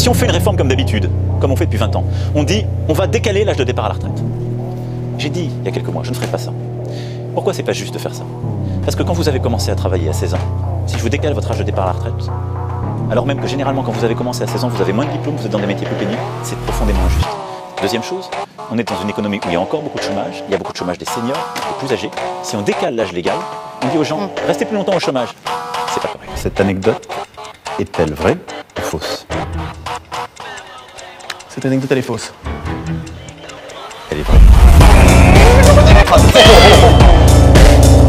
si on fait une réforme comme d'habitude, comme on fait depuis 20 ans, on dit on va décaler l'âge de départ à la retraite. J'ai dit il y a quelques mois, je ne ferai pas ça. Pourquoi c'est pas juste de faire ça? Parce que quand vous avez commencé à travailler à 16 ans, si je vous décale votre âge de départ à la retraite, alors même que généralement quand vous avez commencé à 16 ans, vous avez moins de diplômes, vous êtes dans des métiers plus pénibles, c'est profondément injuste. Deuxième chose, on est dans une économie où il y a encore beaucoup de chômage, il y a beaucoup de chômage des seniors, des plus âgés. Si on décale l'âge légal, on dit aux gens, restez plus longtemps au chômage. C'est pas correct. Cette anecdote est-elle vraie ou fausse? Cette anecdote, elle est fausse. Elle est vraie.